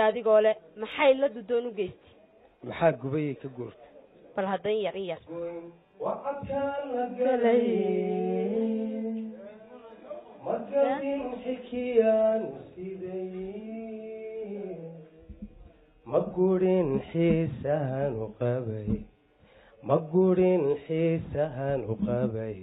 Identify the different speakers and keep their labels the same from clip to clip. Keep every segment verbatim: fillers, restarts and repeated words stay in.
Speaker 1: adigoo le maxay la dudoon u geystay
Speaker 2: maxaa gubay ka goortay
Speaker 1: bal hadan yar yar
Speaker 2: waqadkaan la galay magabin xikiyaan siday magurin xiisahan u qabay magurin xiisahan u qabay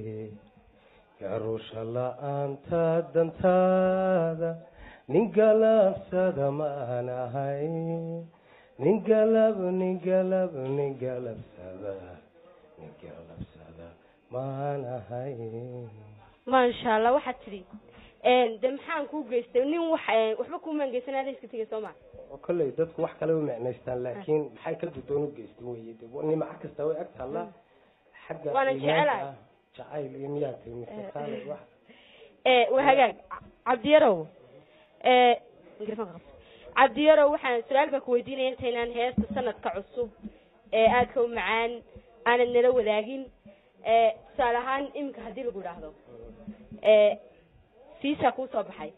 Speaker 2: yarusha la'aanta dantaada nin galabsada maan ahay nin galab nin galab nin galabsada nin galabsada maan ahay
Speaker 1: maasha Allah waxaad tiri een de maxaan ku geystay nin wax waxba ku maan geysanaa iska tagay Soomaa
Speaker 2: kolley dadku wax kale u macnaystaan laakiin maxay ka dudoon u geystay weeyde wani ma kasta way agta Allah xagga
Speaker 1: waana jecelahay
Speaker 2: jacayl iyo miyaatay misaal wax
Speaker 1: ee wahagaag Cabdi Yarow ee mikrofon Cabdi Yarow waxaan su'aal ba ku weydiinay intaynaan heesta sanadka cusub ee aad ka macaan aan nala wadaagin ee salahan imka hadii lagu dhaahdo ee fiisa ku soo baxay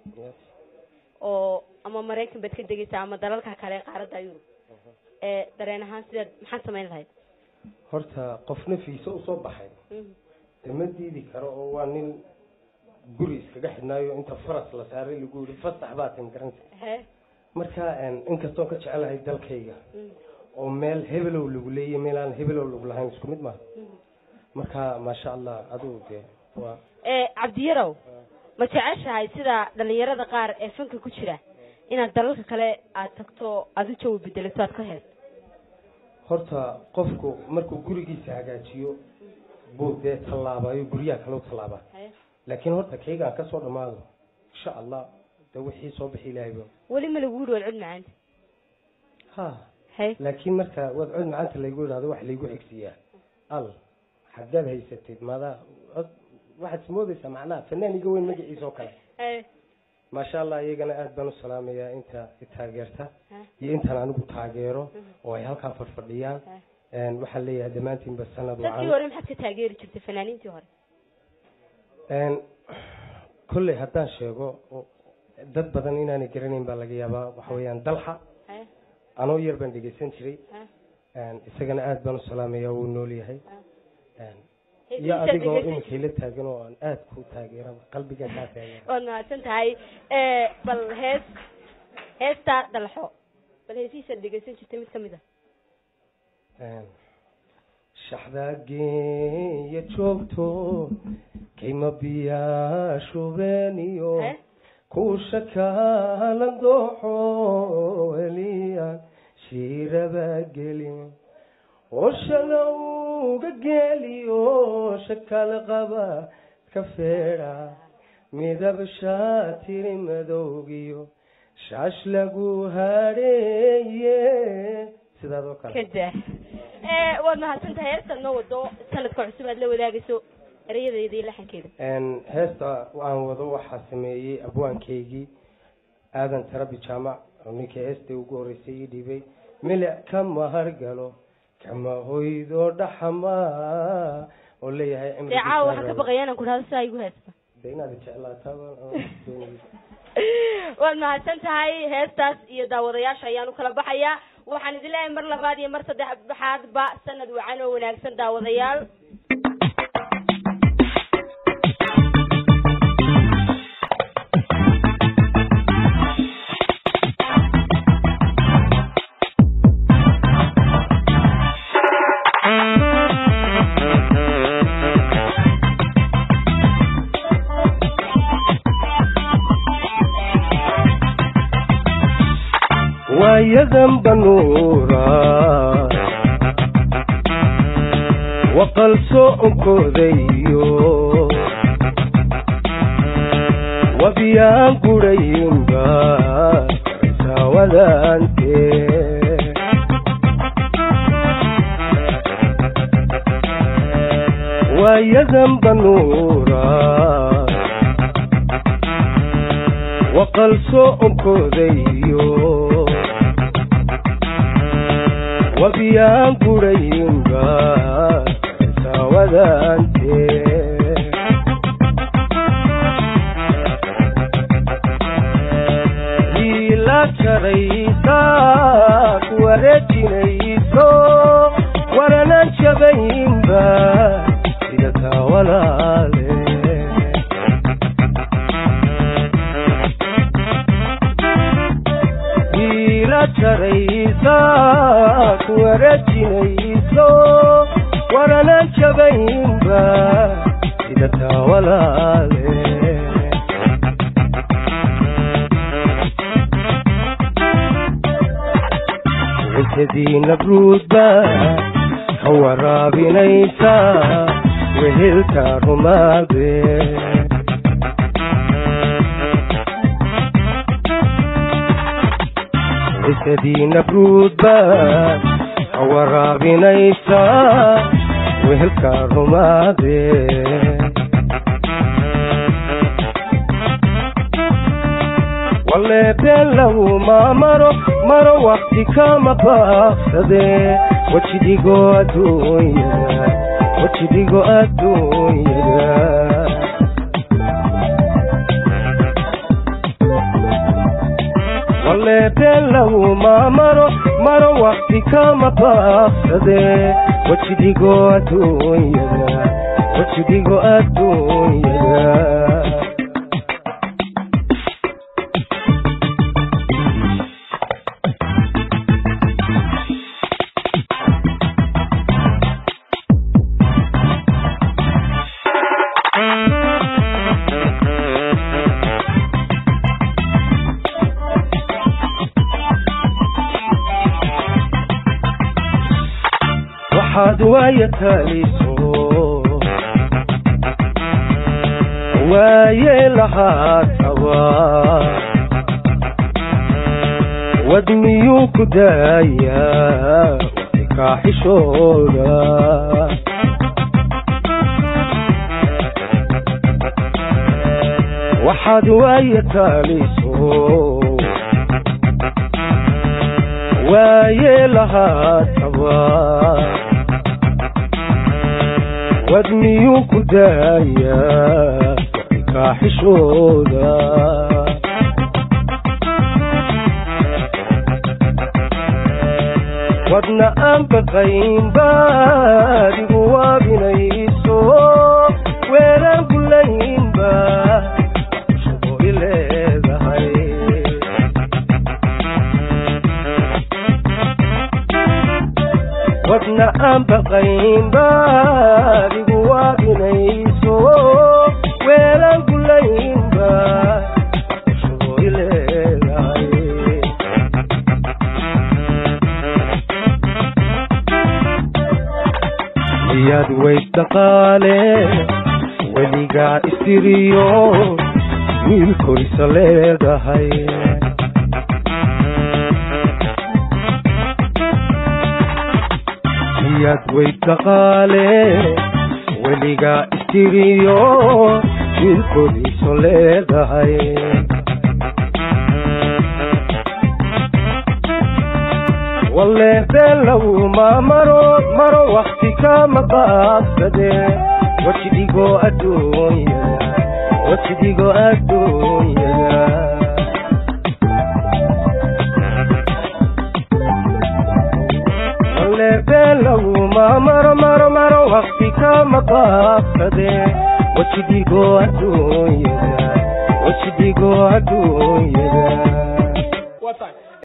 Speaker 1: oo ama Mareykan bad ka degaysa ama dalalka kale qaaradda Yurub ee dareen ahaan sida maxaan sameyn lahayd
Speaker 2: horta qofna fiisa u soo baxay tamadiidi karo oo waa nin guri iskaga xidhnaayo inta faras la saaray lagu yiri fasax baa tan garanti marka in inkastoo ka jecelahay dalkayga oo meel hebelow lagu leeyahay meel aan hebelow lagu lahayn isku mid ma marka ma sha Allah aduu de waa
Speaker 1: ee Cabdi Yarow ma jeceshahay sida dhalinyarada qaar ee fanka ku jira inaad dalalka kale aad tagto aad u jawi bedelato aad ka hees
Speaker 2: horta qofku markuu gurigiisa hagaajiyo buu de talaabayo guriyaha kale u talaaba laakiin horta kayga ka soo dhamaado insha Allah de wixii soo bixi ilaahay
Speaker 1: wali ma lagu yiri cid macaan
Speaker 2: ha
Speaker 1: hay
Speaker 2: laakiin marka wad cid macaanta lagu yiraahdo wax lagu xigsiyaa al xagad haysatid maada waxaad moodaysaa macnaha fanaaniga weyn magaciisa oo kale
Speaker 1: ee
Speaker 2: ma sha Allah iyagana aad baan u salaamayaa inta taageerta iyo inta anigu taageero oo ay halka fadhiyaan een waxa leeyahay dhamaantiin bas sanad
Speaker 1: wacan dadkii hore maxaad ka taageeri jirtay fanaaniintii hore
Speaker 2: een kulli haddaan sheego dad badan inaan garanayn baa laga yaabaa waxa weeyaan dalxa anoo yar baan dhageysan jiray een isagana aad baan u salaamayaa uu nool yahay een ya adigoo in kale taagan oo aan aad ku taageero qalbiga ka taageero
Speaker 1: oo naadsan tahay ee bal hees heesta dalxo bal heesiisa dhageysan jirtay mid kamid ah
Speaker 2: een shaxdaagii ya joogto kayma biya shubeniyo ku shakala dooxo eliya shiraba gelin oo shalowga geliyo shakal qaba ka feera midab shaatiri madowgiyo shaash lagu hareeye sidaadoo kale
Speaker 1: kada ee wad mahadsantahay heesta noo wado sanadka cusub aad la wadaagayso erayadeedii laxankeeda
Speaker 2: een heesta aan wado waxa sameeyay abwaankeygii aadan tarabi jaamac oo ninkii heesta ugu horeysay dhibay milic kama hargalo kama hoydo dhaxama oo leeyahay
Speaker 1: imri caawa waxa ka baqayaan ku raadsa igu heesta
Speaker 2: deynada jeclaata
Speaker 1: wad mahadsantahay heestaas iyo daawadayaasha ayaan u kala baxayaa waxaan idin leeyahay mar labaad iyo mar saddexaad ba sanad wacan oo wanaagsan daawadayaal
Speaker 2: ويذن بنورا وقل سوءك ذيو وبيان قريم بارسا ولا أنت ويذن بنورا وقل سوءك ذيو وبيان قريم بارسا ولا أنت لا شريس saak wareejinayso waranan jabaynba sida taa walaale wiila jaraysaak wareejinayso waranan jabaynba sida taa walaale عزدين برودبا هو رابنيسا وهلك رمادي عزدين برودبا هو رابنيسا وهلك رمادي والله بلو ما مرو مرو وقتي كما بقصده وشي ديقو أدوية وشي ديقو أدوية والله بلو ما مرو مرو وقتي كما بقصده وشي ديقو أدوية وشي ديقو أدوية ويتاليسو ويلها سوا ودميوك دايا وفكاح شولا وحد ويتاليسو ويلها سوا ودميوك دايا كاحشودا ودنا أنبقين بادي قوابنيسو ويران كلين بادي شبو إلي ذهي ودنا أنبقين بادي قوابنيسو ويران كلين بادي شبو إلي ذهي ياد ويتقالي وليقا استريو ويلكل سليدا هاي ياد ويتقالي وليقا استريو ويلكل سليدا هاي والله بلو ما مرو مرو وقتي كما بقصده وشديقو الدنيا وشديقو الدنيا والله بلو ما مرو مرو مرو وقتي كما بقصده وشديقو الدنيا وشديقو الدنيا